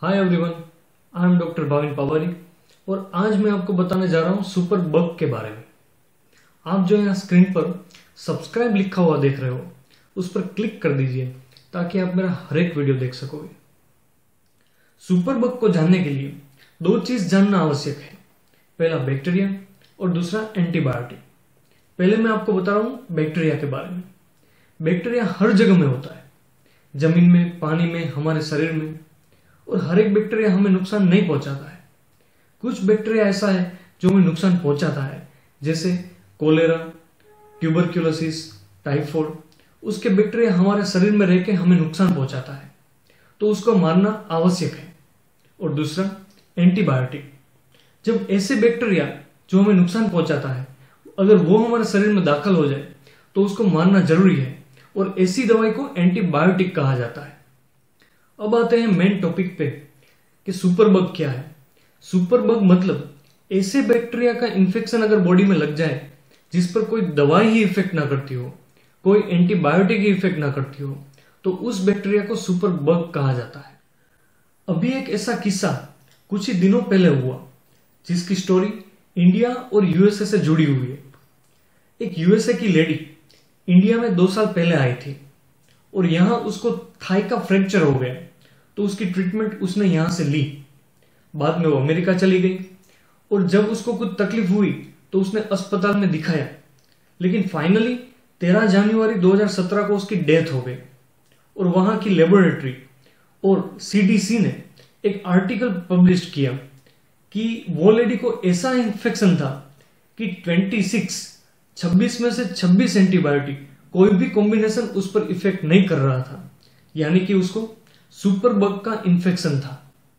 Hi everyone, I am doctor Bhavin Pawari और आज मैं आपको बताने जा रहा हूँ सुपर बग के बारे में। आप जो यहाँ स्क्रीन पर सब्सक्राइब लिखा हुआ देख रहे हो उस पर क्लिक कर दीजिए ताकि आप मेरा हर एक वीडियो देख सकोगे। सुपर बग को जानने के लिए दो चीज जानना आवश्यक है, पहला बैक्टीरिया और दूसरा एंटीबायोटिक। पहले मैं आपको बता रहा हूँ बैक्टीरिया के बारे में। बैक्टीरिया हर जगह में होता है, जमीन में, पानी में, हमारे शरीर में, और हर एक बैक्टीरिया हमें नुकसान नहीं पहुंचाता है। कुछ बैक्टीरिया ऐसा है जो हमें नुकसान पहुंचाता है, जैसे कोलेरा, ट्यूबरक्यूलोसिस, टाइफॉइड। उसके बैक्टीरिया हमारे शरीर में रहकर हमें नुकसान पहुंचाता है, तो उसको मारना आवश्यक है। और दूसरा एंटीबायोटिक। जब ऐसे बैक्टीरिया जो हमें नुकसान पहुंचाता है अगर वो हमारे शरीर में दाखिल हो जाए तो उसको मारना जरूरी है, और ऐसी दवाई को एंटीबायोटिक कहा जाता है। अब आते हैं मेन टॉपिक पे कि सुपर बग क्या है। सुपर बग मतलब ऐसे बैक्टीरिया का इन्फेक्शन अगर बॉडी में लग जाए जिस पर कोई दवाई ही इफेक्ट ना करती हो, कोई एंटीबायोटिक ही इफेक्ट ना करती हो, तो उस बैक्टीरिया को सुपर बग कहा जाता है। अभी एक ऐसा किस्सा कुछ ही दिनों पहले हुआ जिसकी स्टोरी इंडिया और यूएसए से जुड़ी हुई है। एक यूएसए की लेडी इंडिया में 2 साल पहले आई थी और यहां उसको थाई का फ्रैक्चर हो गया, तो उसकी ट्रीटमेंट उसने यहां से ली। बाद में वो अमेरिका चली गई और जब उसको कुछ तकलीफ हुई तो उसने अस्पताल में दिखाया, लेकिन फाइनली 13 जनवरी 2017 को उसकी डेथ हो गई। और वहां की लेबोरेटरी और सीडीसी ने एक आर्टिकल पब्लिश किया कि वो लेडी को ऐसा इन्फेक्शन था कि 26 में से 26 एंटीबायोटिक कोई भी कॉम्बिनेशन उस पर इफेक्ट नहीं कर रहा था, यानी कि उसको सुपर बग का इन्फेक्शन था।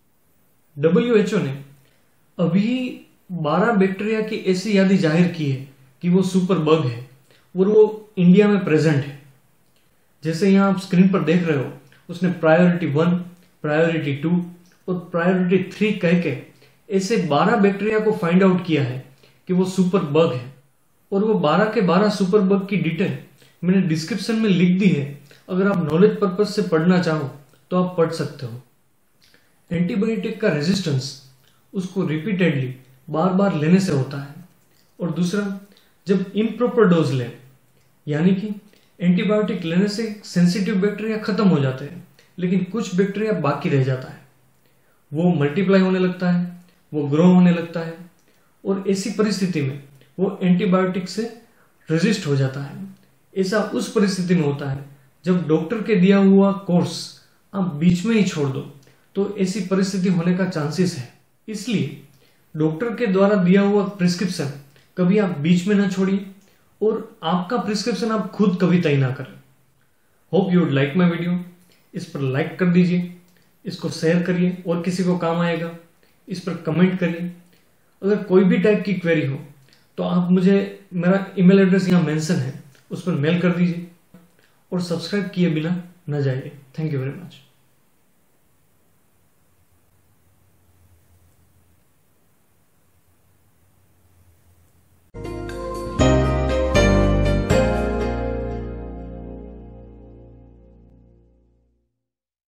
WHO ने अभी 12 बैक्टीरिया की ऐसी यादी जाहिर की है कि वो सुपर बग है और वो इंडिया में प्रेजेंट है। जैसे यहां आप स्क्रीन पर देख रहे हो, उसने प्रायोरिटी 1, प्रायोरिटी 2 और प्रायोरिटी 3 कह के ऐसे 12 बैक्टीरिया को फाइंड आउट किया है कि वो सुपर बग है। और वो 12 के 12 सुपर बग की डिटेल मैंने डिस्क्रिप्शन में लिख दी है, अगर आप नॉलेज पर्पज से पढ़ना चाहो तो आप पढ़ सकते हो। एंटीबायोटिक का रेजिस्टेंस उसको रिपीटेडली बार बार लेने से होता है। और दूसरा, जब इम्प्रॉपर डोज लें, यानी कि एंटीबायोटिक लेने से सेंसिटिव बैक्टीरिया खत्म हो जाते हैं लेकिन कुछ बैक्टीरिया बाकी रह जाता है, वो मल्टीप्लाई होने लगता है, वो ग्रो होने लगता है, और ऐसी परिस्थिति में वो एंटीबायोटिक से रेजिस्ट हो जाता है। ऐसा उस परिस्थिति में होता है जब डॉक्टर के दिया हुआ कोर्स आप बीच में ही छोड़ दो, तो ऐसी परिस्थिति होने का चांसेस है। इसलिए डॉक्टर के द्वारा दिया हुआ प्रिस्क्रिप्शन कभी आप बीच में ना छोड़िए और आपका प्रिस्क्रिप्शन आप खुद कभी तय ना करें। Hope you would like my video. इस पर लाइक कर दीजिए, इसको शेयर करिए और किसी को काम आएगा। इस पर कमेंट करिए। अगर कोई भी टाइप की क्वेरी हो तो आप मुझे, मेरा ईमेल एड्रेस यहाँ मेंशन है, उस पर मेल कर दीजिए और सब्सक्राइब किए बिना न जाइए। Thank you very much.